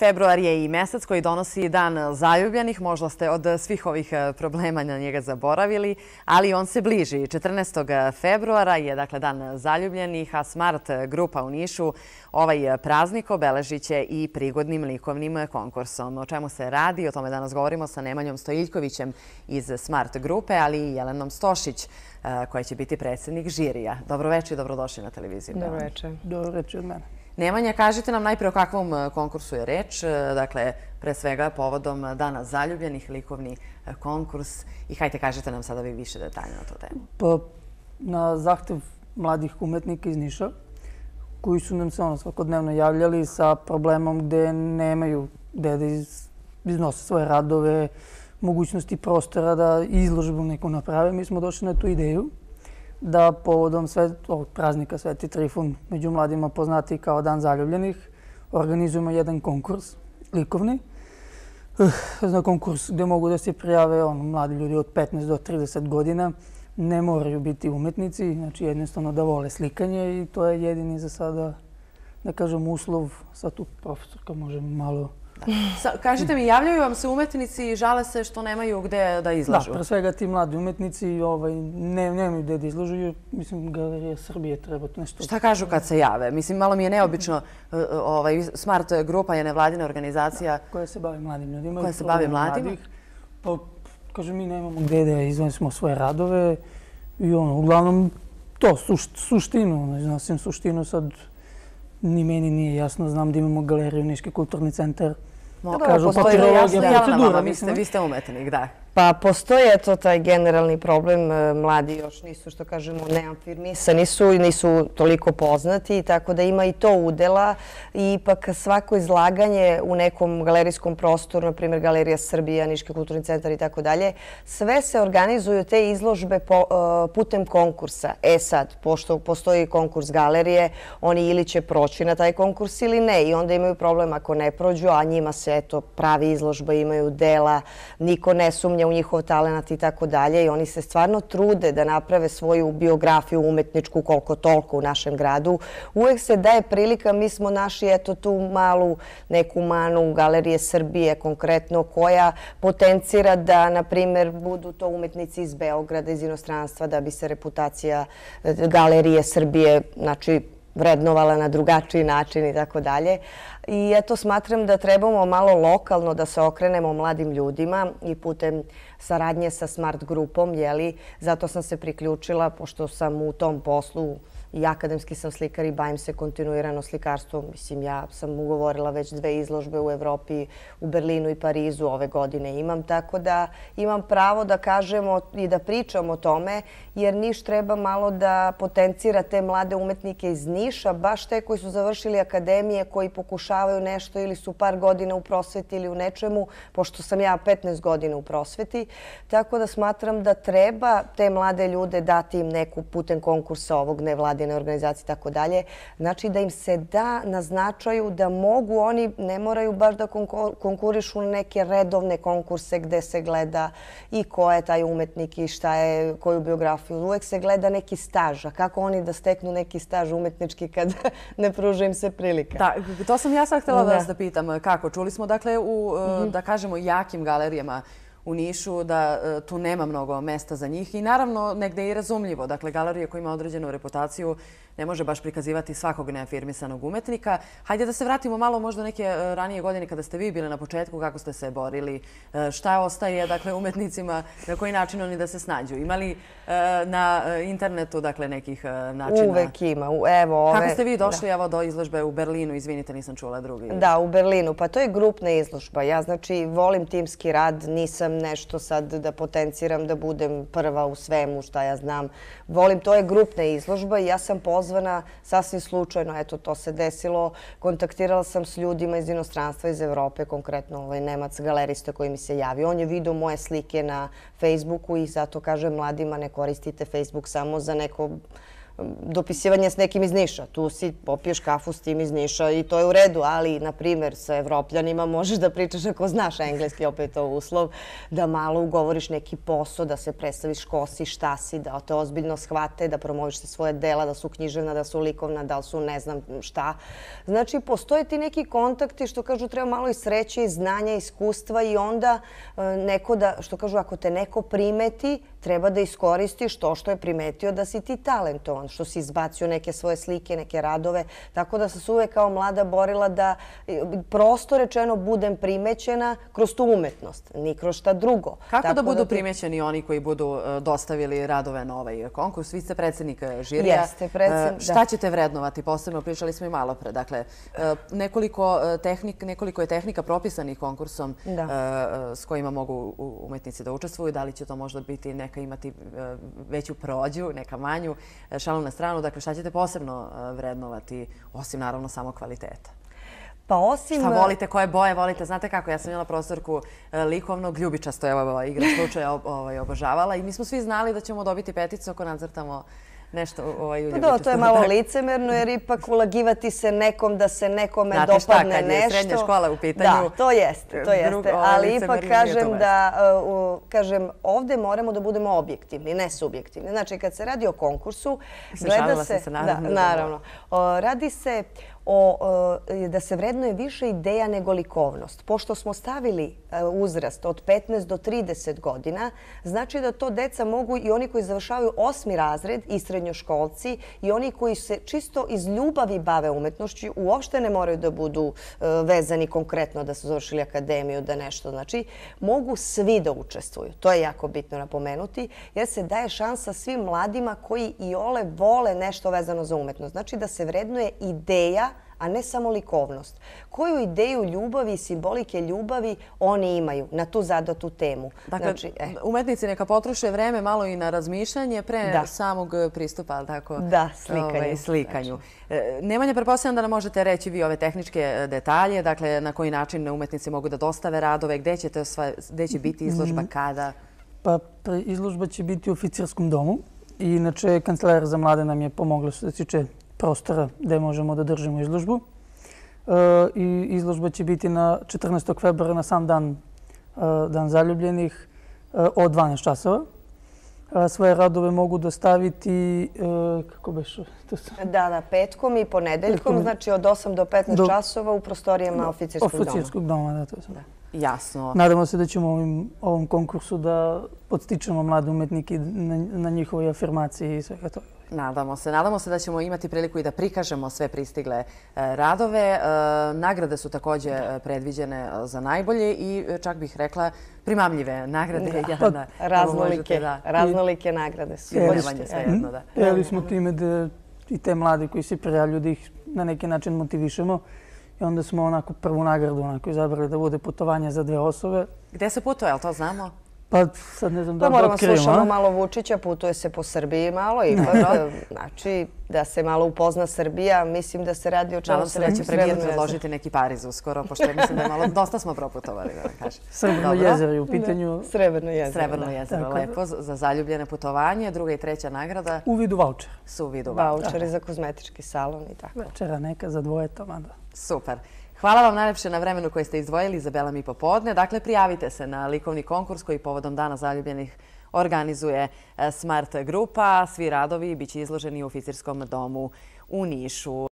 Februar je i mesec koji donosi dan zaljubljenih. Možda ste od svih ovih problema na njega zaboravili, ali on se bliži. 14. februara je dakle dan zaljubljenih, a Smart grupa u Nišu ovaj praznik obeležit će i prigodnim likovnim konkursom. O čemu se radi? O tome danas govorimo sa Nemanjom Stojiljkovićem iz Smart grupe, ali i Jelenom Stošić, koja će biti predsjednik žirija. Dobroveče i dobrodošli na televiziju. Dobroveče. Dobroveče od mene. Nemanja, kažite nam najprije o kakvom konkursu je reč. Dakle, pre svega povodom Dana zaljubljenih, likovni konkurs. I hajte, kažite nam sada vi više detalja na tu temu. Pa, na zahtev mladih umetnika iz Niša, koji su nam se svakodnevno javljali sa problemom gde nemaju gde da iznose svoje radove, mogućnosti prostora da izložbu neku naprave. Mi smo došli na tu ideju da povodom ovog praznika Sveti Trifun, među mladima poznati kao Dan zaljubljenih, organizujemo jedan konkurs likovni. Na konkurs gde mogu da se prijave mladi ljudi od 15 do 30 godina. Ne moraju biti umetnici, znači jednostavno da vole slikanje i to je jedini za sada, da kažem, uslov. Sad tu profesorka može malo... Kažite mi, javljaju vam se umetnici i žale se što nemaju gde da izlažu? Da, pre svega ti mladi umetnici nemaju gde da izlažu. Mislim, Galerija Srbije treba nešto... Šta kažu kad se jave? Mislim, malo mi je neobično. Smart grupa je nevladina organizacija koja se bavi mladim ljudima. Koja se bavi mladima? Pa, kažem, mi nemamo gde da iznosimo svoje radove i uglavnom to, suštinu, iznosim suštinu sad. Ni meni nije jasno, znam da imamo galeriju Niški kulturni centar. Kažu, papirologija, procedura. Vi ste umetnik, da. Pa postoji taj generalni problem. Mladi još nisu, što kažemo, neafirmisani su i nisu toliko poznati, tako da ima i to udela. I ipak svako izlaganje u nekom galerijskom prostoru, na primjer Galerija Srbija, Niški kulturni centar i tako dalje, sve se organizuju te izložbe putem konkursa. Sad, pošto postoji konkurs galerije, oni ili će proći na taj konkurs ili ne. I onda imaju problem ako ne prođu, a njima se pravi izložba, imaju dela, niko ne sumnja u njihov talenat i tako dalje i oni se stvarno trude da naprave svoju biografiju umetničku koliko toliko u našem gradu. Uvek se daje prilika, mi smo naši tu malu neku manu Galerije Srbije konkretno koja potencira da, na primjer, budu to umetnici iz Beograda, iz inostranstva, da bi se reputacija Galerije Srbije, znači, vrednovala na drugačiji način i tako dalje. I smatram da trebamo malo lokalno da se okrenemo mladim ljudima i putem saradnje sa Smart grupom, zato sam se priključila, pošto sam u tom poslu i akademski sam slikar i bavim se kontinuirano slikarstvom. Mislim, ja sam ugovorila već 2 izložbe u Evropi, u Berlinu i Parizu ove godine imam, tako da imam pravo da kažemo i da pričamo o tome, jer Niš treba malo da potencira te mlade umetnike iz Niša, baš te koji su završili akademije, koji pokušavaju nešto ili su par godina u prosveti ili u nečemu, pošto sam ja 15 godina u prosveti. Tako da smatram da treba te mlade ljude dati im neku putem konkursa ovog nevladine organizacije i tako dalje. Znači da im se da na značaju da mogu, oni ne moraju baš da konkurišu na neke redovne konkurse gde se gleda i ko je taj umetnik i šta je, koju biografiju. Uvek se gleda neki staž. A kako oni da steknu neki staž umetnički kad ne pruža im se prilika? Da, to sam ja sad htjela vas da pitam. Kako? Čuli smo, dakle, u, da kažemo, jakim galerijama u Nišu, da tu nema mnogo mesta za njih i naravno negde i razumljivo. Dakle, galerija koja ima određenu reputaciju ne može baš prikazivati svakog neafirmisanog umetnika. Hajde da se vratimo malo možda neke ranije godine kada ste vi bili na početku, kako ste se borili, šta ostaje dakle, umetnicima, na koji način oni da se snađu. Ima li na internetu dakle, nekih načina? Uvek ima. Kako ste vi došli do izložbe u Berlinu? Izvinite, nisam čula drugi. Da, u Berlinu. Pa to je grupna izložba. Ja znači volim timski rad, nisam nešto sad da potenciram da budem prva u svemu šta ja znam. Volim, to je grupna izložba i ja sam pozvana sasvim slučajno, eto to se desilo. Kontaktirala sam s ljudima iz inostranstva, iz Evrope, konkretno Nemac galerista koji mi se javio. On je vidio moje slike na Facebooku i zato kaže mladima ne koristite Facebook samo za neko dopisivanje s nekim iz Niša. Tu si popiješ kafu s tim iz Niša i to je u redu, ali, na primjer, sa Evropljanima možeš da pričaš ako znaš engleski, opet to uslov, da malo ugovoriš neki posao, da se predstaviš ko si, šta si, da te ozbiljno shvate, da promoviš se svoje dela, da su književna, da su likovna, da li su ne znam šta. Znači, postoje ti neki kontakti, što kažu, treba malo i sreće, i znanja, iskustva i onda neko da, što kažu, ako te neko primeti, treba da iskoristiš to što je primetio da si ti talentovan, što si izbacio neke svoje slike, neke radove. Tako da sam se uvek kao mlada borila da prosto rečeno budem primećena kroz tu umetnost, ni kroz šta drugo. Kako da budu primećeni oni koji budu dostavili radove na ovaj konkurs? Vi ste predsjednik žirija. Jeste, predsjednik. Šta ćete vrednovati? Posebno pričali smo i malo pre. Dakle, nekoliko je tehnika propisanih konkursom s kojima mogu umetnici da učestvuju. Da li će to možda biti neka imati veću prođu, neka manju, šalu na stranu. Dakle, šta ćete posebno vrednovati, osim naravno samo kvaliteta? Pa osim... Šta volite, koje boje volite? Znate kako, ja sam imala profesorku likovnog, ljubičasto je ova igra slučaja obožavala i mi smo svi znali da ćemo dobiti peticu ako nacrtamo nešto u ljubičastu. Da, to je malo licemerno jer ipak ulagivati se nekom da se nekome dopadne nešto. Znate šta, kad je srednja škola u pitanju... Da, to jeste. Ali ipak kažem, ovdje moramo da budemo objektivni, ne subjektivni. Znači, kad se radi o konkursu, gleda se... Naravno. Radi se da se vrednuje više ideja nego likovnost. Pošto smo stavili uzrast od 15 do 30 godina, znači da to deca mogu i oni koji završavaju 8. razred i srednjoškolci i oni koji se čisto iz ljubavi bave umetnošću, uopšte ne moraju da budu vezani konkretno da su završili akademiju, da nešto. Znači, mogu svi da učestvuju. To je jako bitno napomenuti, jer se daje šansa svim mladima koji i ole vole nešto vezano za umetnost. Znači da se vrednuje ideja, a ne samo likovnost. Koju ideju ljubavi i simbolike ljubavi oni imaju na tu zadatu temu? Dakle, umetnici neka potroše vreme malo i na razmišljanje pre samog pristupa, tako? Da, slikanju. Nemanja, pretpostavljam da nam možete reći vi ove tehničke detalje, dakle, na koji način umetnici mogu da dostave radove, gde će biti izložba, kada? Pa, izložba će biti u Oficirskom domu. Inače, Kancelarija za mlade nam je pomogla što se tiče prostora gde možemo da držimo izložbu. I izložba će biti na 14. februara na sam dan zaljubljenih od 12 časova. Svoje radove mogu dostaviti, kako beše? Da, petkom i ponedeljkom, znači od 8 do 15 časova u prostorijama Oficirskog doma. Da, to sam. Jasno. Nadamo se da ćemo ovom konkursu da podstičemo mlade umetnike na njihovoj afirmaciji i svega toga. Nadamo se da ćemo imati priliku i da prikažemo sve pristigle radove. Nagrade su također predviđene za najbolje i čak bih rekla primamljive nagrade. Raznolike nagrade su. Prijavili smo time da i te mlade koji se prijavljuju da ih na neki način motivišemo. I onda smo onako prvu nagradu izabrali da bude putovanje za 2 osobe. Gde se putuje, ali to znamo? Pa sad ne znam da otkrijemo. Moramo slušamo malo Vučića, putuje se po Srbiji malo. Znači da se malo upozna Srbija. Mislim da se radi o čemu se reći. Nadam se da će premijer predložiti neki Pariz uskoro, pošto mislim da je malo, dosta smo proputovali, da vam kažem. Srebrno jezero je u pitanju. Srebrno jezero, Srebrno jezero, lepo. Za zaljubljene putovanje, 2. i 3. nagrada. U vidu vaučera. Su u vidu vaučera. Vaučeri za kozmetički salon i tako. Večera neka za 2 toma. Super. Hvala vam najlepše na vremenu koje ste izdvojili, Izabela Mi popodne. Dakle, prijavite se na likovni konkurs koji povodom Dana zaljubljenih organizuje Smart grupa. Svi radovi biće izloženi u Oficirskom domu u Nišu.